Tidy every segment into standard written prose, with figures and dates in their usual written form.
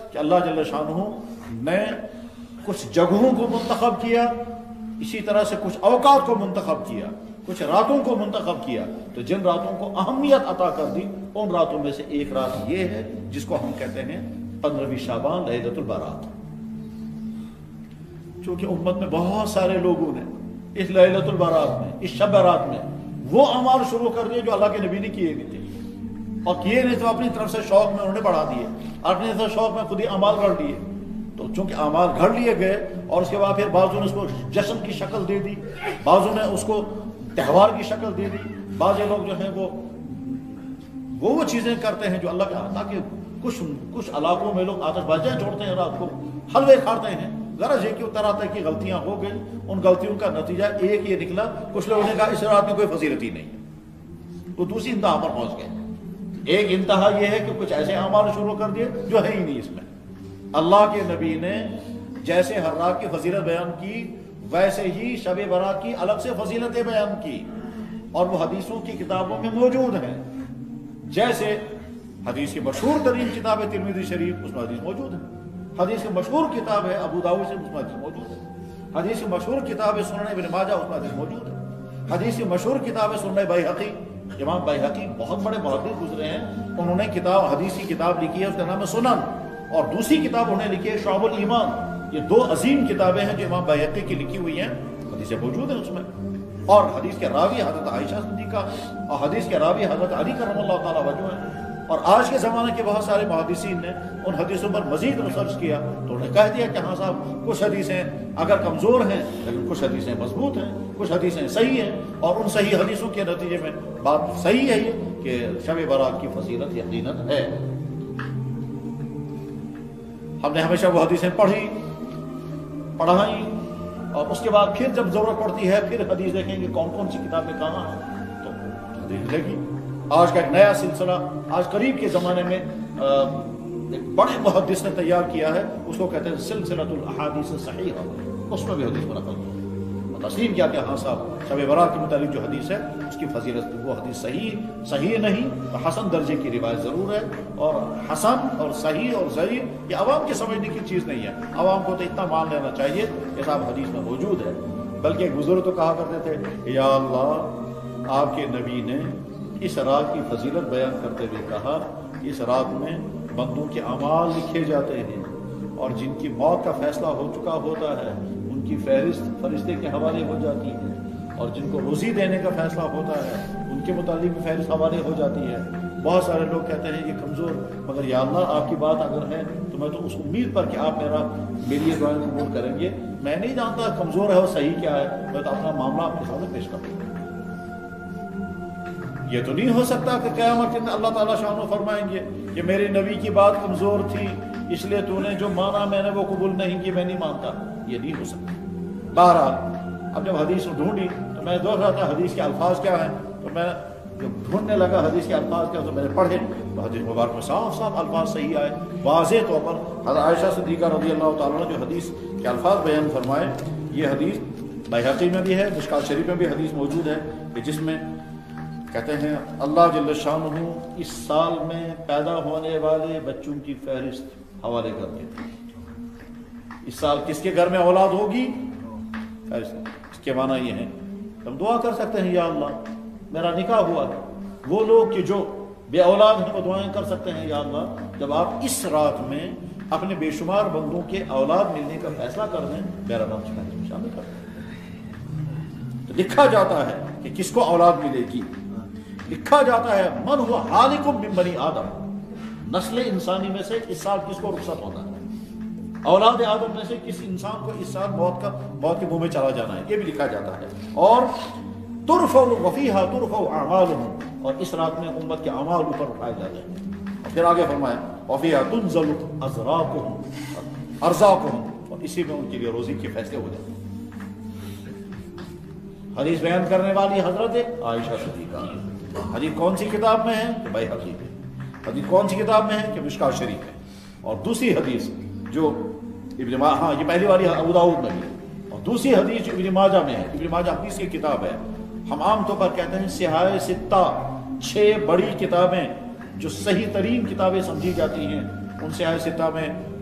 کہ اللہ جل شانہ نے کچھ جگہوں کو منتخب کیا، اسی طرح سے کچھ اوقات کو منتخب کیا، کچھ راتوں کو منتخب کیا، تو جن راتوں کو اہمیت عطا کر دی ان راتوں میں سے ایک رات یہ ہے جس کو ہم کہتے ہیں 15ویں شعبان، لیلۃ البرات۔ چونکہ امت میں بہت سارے لوگوں نے اس لیلۃ البرات میں، اس شب برات میں وہ اعمال شروع کر دیے جو اللہ کے نبی نے کیے نہیں تھے، اور کیے نہیں تو اپنی طرف سے شوق میں انہوں نے بڑھا دیے، اپنی طرف سے شوق میں خود ہی اعمال گھڑ دیے۔ تو چونکہ اعمال گھڑ لیے گئے اور اس کے بعد پھر بعضوں نے اس کو جشن کی شکل دے دی، بعضوں نے اس کو تہوار کی شکل دے دی، بعض لوگ جو ہیں وہ چیزیں کرتے ہیں جو اللہ کا، تاکہ کچھ علاقوں میں لوگ آتش بازیاں چھوڑتے ہیں، رات کو حلوے کھاتے ہیں، غرض یہ کہ طرح طرح کی غلطیاں ہو گئی، ان غلطیوں کا نتیجہ ایک یہ نکلا، کچھ لوگوں نے کہا اس رات میں کوئی فضیلت ہی نہیں، وہ دوسری انتہا پر پہنچ گئے۔ ایک انتہا یہ ہے کہ کچھ ایسے اعمال شروع کر دیے جو ہے ہی نہیں اس میں۔ اللہ کے نبی نے جیسے ہر رات کی فضیلت بیان کی ویسے ہی شب برات کی الگ سے فضیلتیں بیان کی، اور وہ حدیثوں کی کتابوں میں موجود ہیں۔ جیسے حدیث کی مشہور ترین کتاب ہے ترمذی شریف، اس میں حدیث موجود ہے۔ حدیث کی مشہور کتاب ہے ابو داؤد سے، اس میں حدیث موجود ہے۔ حدیث کی مشہور کتاب ہے سنن ابن ماجہ، اس میں حدیث موجود ہے۔ حدیث کی مشہور کتاب ہے سنن بیہقی، امام بیہقی بہت بڑے محدث گزرے ہیں، انہوں نے حدیث کی کتاب لکھی ہے، اس کا نام ہے سنن، اور دوسری کتاب انہوں نے لکھی ہے شعب الایمان۔ یہ دو عظیم کتابیں ہیں جو امام بیہقی کی لکھی ہوئی ہیں، حدیثیں موجود ہیں اس میں۔ اور حدیث کے راوی حضرت عائشہ صدیقہ اور حدیث کے راوی حضرت علی کرم اللہ تعالیٰ وجہ ہیں۔ اور آج کے زمانے کے بہت سارے محدثین نے ان حدیثوں پر مزید ریسرچ کیا تو انہوں نے کہہ دیا کہ ہاں صاحب کچھ حدیثیں اگر کمزور ہیں لیکن کچھ حدیثیں مضبوط ہیں، کچھ حدیثیں صحیح ہیں، اور ان صحیح حدیثوں کے نتیجے میں بات صحیح ہے یہ کہ شب برات کی فضیلت یقیناً ہے۔ ہم نے ہمیشہ وہ حدیثیں پڑھائیں، اور اس کے بعد پھر جب ضرورت پڑتی ہے پھر حدیث دیکھیں گے کون کون سی کتابیں کہاں ہیں تو حدیث ملے گی۔ آج کا ایک نیا سلسلہ آج قریب کے زمانے میں ایک بڑے محدث نے تیار کیا ہے، اس کو کہتے ہیں سلسلۃ الاحادیث الصحیحہ، اس میں بھی حدیث پر نقل تسلیم کیا کہ ہاں صاحب شب برات کے متعلق جو حدیث ہے اس کی فضیلت وہ حدیث صحیح نہیں تو حسن درجے کی روایت ضرور ہے، اور حسن اور صحیح اور ضعیف یہ عوام کے سمجھنے کی چیز نہیں ہے، عوام کو تو اتنا مان لینا چاہیے کہ صاحب حدیث میں موجود ہے۔ بلکہ بزرگ تو کہا کرتے تھے یا اللہ آپ کے نبی نے اس رات کی فضیلت بیان کرتے ہوئے کہا کہ اس رات میں بندوں کے اعمال لکھے جاتے ہیں، اور جن کی موت کا فیصلہ ہو چکا ہوتا ہے ان کی فہرست فرشتے کے حوالے ہو جاتی ہے، اور جن کو روزی دینے کا فیصلہ ہوتا ہے ان کے متعلق بھی فہرست حوالے ہو جاتی ہے۔ بہت سارے لوگ کہتے ہیں یہ کمزور، مگر یا اللہ آپ کی بات اگر ہے تو میں تو اس امید پر کہ آپ میری یہ دعائیں قبول کریں گے، میں نہیں جانتا کمزور ہے اور صحیح کیا ہے، میں تو اپنا معاملہ آپ کے سامنے پیش کروں گا۔ یہ تو نہیں ہو سکتا کہ قیامت کے دن اللہ تعالیٰ شان و فرمائیں گے کہ میرے نبی کی بات کمزور تھی اس لیے تو نے جو مانا میں نے وہ قبول نہیں کی، میں نہیں مانتا، یہ نہیں ہو سکتا۔ بہرحال اب جب حدیث ڈھونڈی تو میں دیکھ رہا تھا حدیث کے الفاظ کیا ہیں، تو میں جب ڈھونڈنے لگا حدیث کے الفاظ کیا تو میں نے پڑھے تو حدیث مبارک میں صاف صاف الفاظ صحیح آئے، واضح طور پر حضرت عائشہ صدیقہ رضی اللہ تعالیٰ نے جو حدیث کے الفاظ بیان فرمائے، یہ حدیث بیہقی میں بھی ہے، مشکات شریف میں بھی حدیث موجود ہے کہ جس میں کہتے ہیں اللہ جل شانہ اس سال میں پیدا ہونے والے بچوں کی فہرست حوالے کر کے، اس سال کس کے گھر میں اولاد ہوگی فہرست، اس کے معنی یہ ہے ہم دعا کر سکتے ہیں یا اللہ میرا نکاح ہوا ہے، وہ لوگ کہ جو بے اولاد ہیں وہ دعائیں کر سکتے ہیں یا اللہ جب آپ اس رات میں اپنے بے شمار بندوں کے اولاد ملنے کا فیصلہ کر دیں میرا نام شامل کر دیں۔ تو لکھا جاتا ہے کہ کس کو اولاد ملے گی، لکھا جاتا ہے من ہوا حالق من بنی آدم، نسل انسانی میں سے اس سال کس کو رخصت ہونا ہے، اولاد آدم میں سے کس انسان کو اس سال موت کے منہ میں چلا جانا ہے، یہ بھی لکھا جاتا ہے۔ اور ترفع وفیہا ترفع اعمالہم، اور اس رات میں امت کے اعمال اوپر اٹھائے جاتے ہیں۔ اور پھر آگے فرمایا وفیہا تنزل ارزاقہم، اور اسی میں ان کے لیے روزی کے فیصلے ہو جاتے ہیں۔ حدیث بیان کرنے والی حضرت عائشہ صدیقہ، حدیث کون سی کتاب میں ہے کہ بیہقی میں، حدیث کون سی کتاب میں ہے کہ مشکات شریف ہے، اور دوسری حدیث جو یہ پہلی والی ابو داؤد میں ہے، اور دوسری حدیث جو ابن ماجہ میں ہے، ابن ماجہ حدیث کی کتاب ہے، ہم عام طور پر کہتے ہیں سیاہ ستہ، 6 بڑی کتابیں جو صحیح ترین کتابیں سمجھی جاتی ہیں، ان سیاہ ستہ میں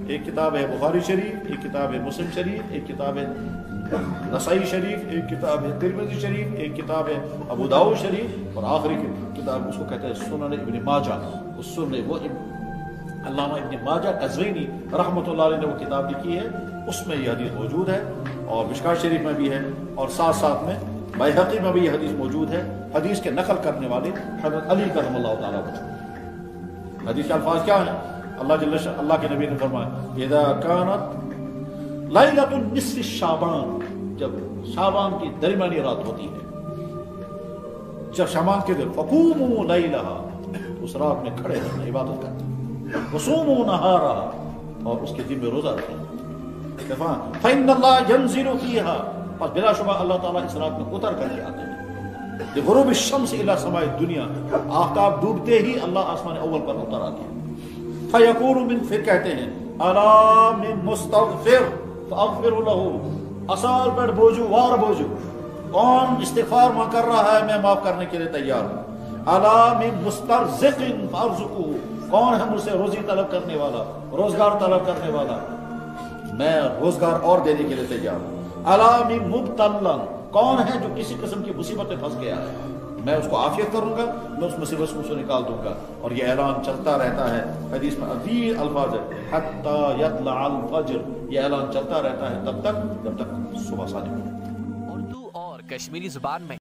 ایک کتاب ہے بخاری شریف، ایک کتاب ہے مسلم شریف، ایک کتاب ہے نسائی شریف، ایک کتاب ہے ترمذی شریف، ایک کتاب ہے ابو داؤد شریف، اور آخری کتاب اس کو کہتے ہیں سنن ابن ماجہ. اس سنن وہ علامہ ابن ماجہ قزوینی رحمۃ اللہ علیہ نے وہ کتاب لکھی ہے، اس میں یہ حدیث موجود ہے، اور مشکات شریف میں بھی ہے، اور ساتھ ساتھ میں بیہقی میں بھی یہ حدیث موجود ہے. حدیث کے نقل کرنے والے حضرت علی کرم اللہ تعالیٰ عنہ. حدیث کے الفاظ کیا ہیں؟ اللہ کے نبی نے فرمایا اذا كانت لیلۃ النصف شعبان، جب شعبان کی درمیانی رات ہوتی ہے، جب شعبان کے دن فقوموا لیلہا، اس رات میں کھڑے رہنا، عبادت کرنا، وصوموا نہارہا، اور اس کے دن میں روزہ رکھنا. فإن اللہ ينزل فيها، اور بلا شبہ اللہ تعالیٰ اس رات میں اتر کر کے آتے ہیں. غروب الشمس الى سماء الدنیا، آفتاب ڈوبتے ہی اللہ آسمان اول پر اتر آتے ہیں. فیقول من، پھر کہتے ہیں الا من مستغفر فاغفر له، اصال پر بوجو وار بوجو، کون استغفار ماں کر رہا ہے میں معاف کرنے کے لیے تیار ہوں. الا من مسترزق فارزقه، کون ہے مجھ سے روزی طلب کرنے والا، روزگار طلب کرنے والا، میں روزگار اور دینے کے لیے تیار ہوں. الا من مبتلا، کون ہے جو کسی قسم کی مصیبت میں پھنس گیا ہے، میں اس کو عافیت کروں گا، میں اس مصیبت سے اس کو نکال دوں گا. اور یہ اعلان چلتا رہتا ہے، حدیث میں عظیم الفاظ ہے حتی یطلع الفجر، یہ اعلان چلتا رہتا ہے تب تک جب تک صبح صادق ہو. اردو اور کشمیری زبان میں